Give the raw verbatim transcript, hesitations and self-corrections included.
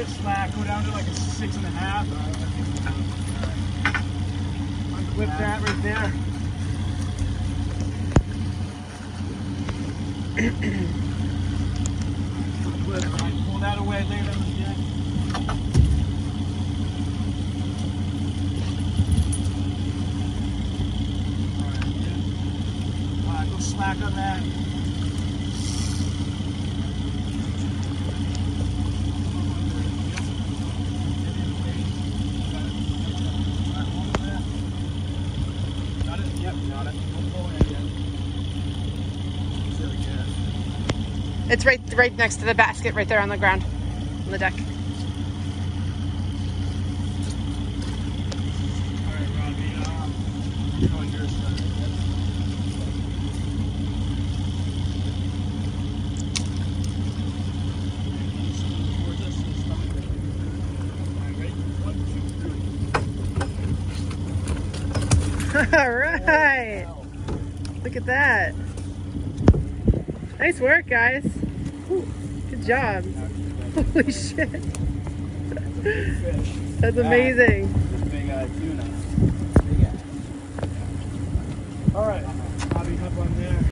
bit slack. Go down to like a six and a half. Whip that right there. Pull that away, lay it on the deck. Alright, Alright, go slack on that. Got it? Yep, got it. Don't pull it yet. It's right, right next to the basket, right there on the ground, on the deck. All right, Robbie. Uh, you're on your side. All right. Look at that. Nice work, guys. Ooh, good job. Holy shit. That's amazing. This big uh, tuna. Big ass. All right. Bobby, hop on there.